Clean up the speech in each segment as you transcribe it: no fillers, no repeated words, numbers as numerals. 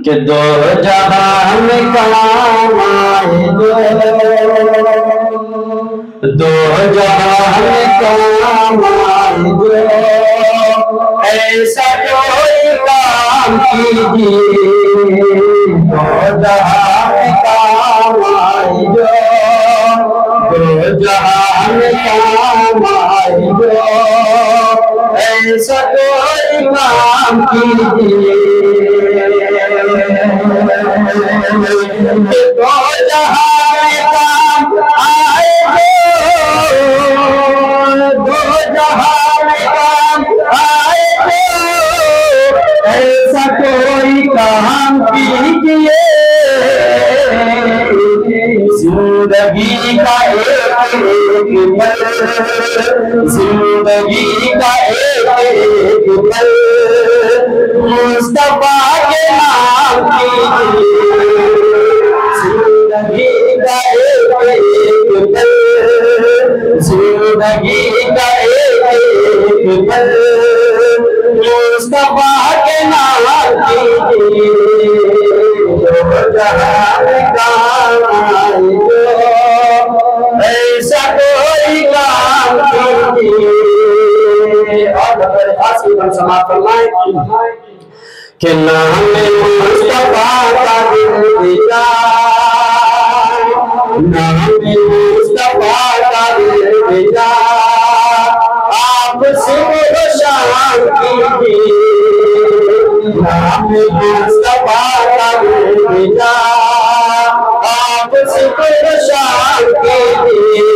कि दो जहां में काम आए जो, दो जहां में काम आए जो, ऐसा कोई काम कीजिए। दो जहां में काम आए जो, दो जहां में काम आए जो, ऐसा कोई काम कीजिए। दो जहां में काम आए जो, दो जहां में काम आए जो, ऐसा कोई काम कीजिए। जिंदगी का एक पल, जिंदगी का एक पल मुस्तफा के नाम कीजिए। जिंदगी का एक पल, जिंदगी का एक पल मुस्तफा के नाम कीजिए। दो जहां में काम आए जो, ऐसा कोई काम कीजिए। और खास समाप्त फरमाए कि नाम मुस्तफा का दिल दिया, नाम मुस्तफा का दिल दिया, आप सुबह शाम कीजिए। नाम मुस्तफा का दिल दिया, आप सुबह शाम कीजिए।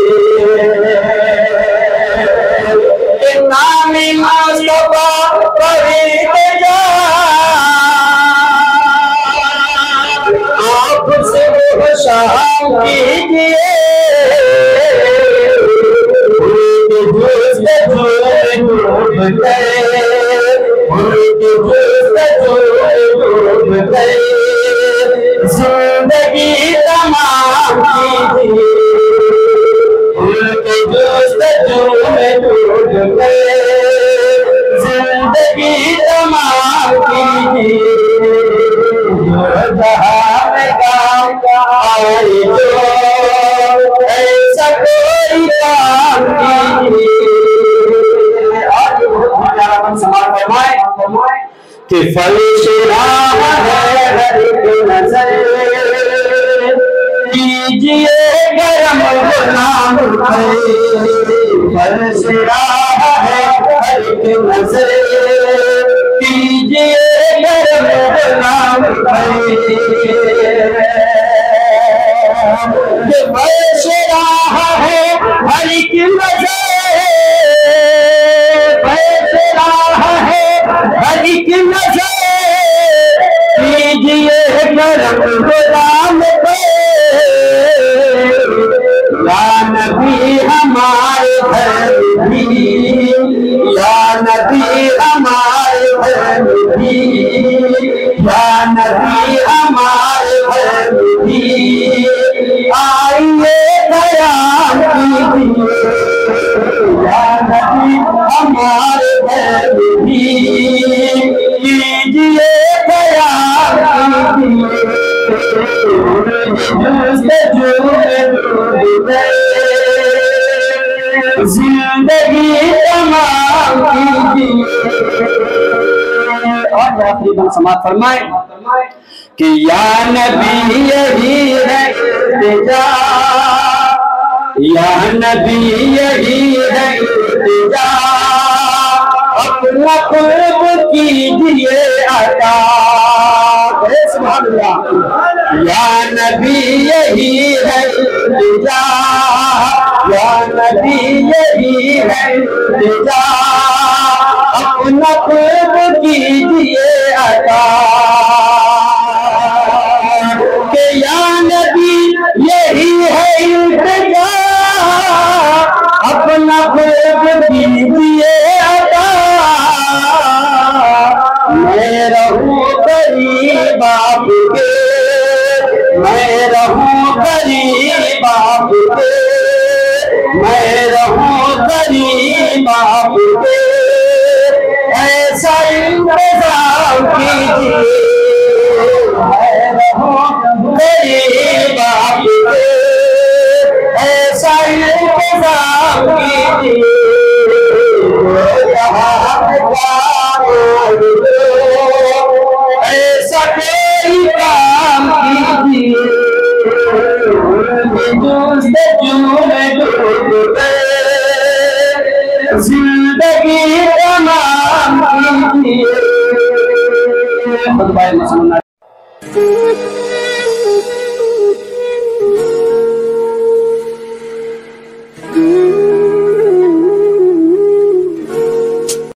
नाम मुस्तफा पढ़ते जा, आप सुबह शाम कीजिए। डूब गए, डूब गए, जिंदगी तमाम कीजिए। उनके जस्तजू में डूब गए, जिंदगी तमाम कीजिए। दो जहां में काम आए जो, ऐसा कोई काम कीजिए। समाप्त फरमाए कि फल शिराह है हर एक नजर, कीजिए गरम गुलाम फल शिराह है हर एक नजर, कीजिए गरम गुलाम फल शिराह है हर एक नजर, हर एक नजर, कीजिए करम गुलाम पे। या नबी हमारे घर भी, या नबी हमारे घर भी, या नबी हमारे घर भी, आइए कयाम कीजिए। या नबी हमारे घर भी, कीजिए कयाम कीजिए। जिंदगी तमाम कीजिए। और आखिरी समाप्त फरमाए कि या नबी यही है इल्तिजा, या नबी यही है इल्तिजा, अपना कुर्ब कीजिए अता। सुभान अल्लाह। या नबी यही है इल्तिजा, या नबी यही है इल्तिजा, अपना कुर्ब कीजिए अता। के या नबी यही है इल्तिजा, अपना कुर्ब कीजिए अता। मैं रहूं गरीब आपके, मैं रहूं गरीब आपके, मैं रहूं गरीब आपके, ऐसा इंतजाम कीजिए। जस्तजू में डूब गए, जिंदगी तमाम कीजिए। खुतबा मसनून।